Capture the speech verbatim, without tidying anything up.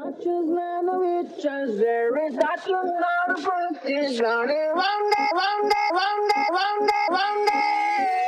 Just man of it, just there is that you know the proof is running one day, one day, one day, one day, one day.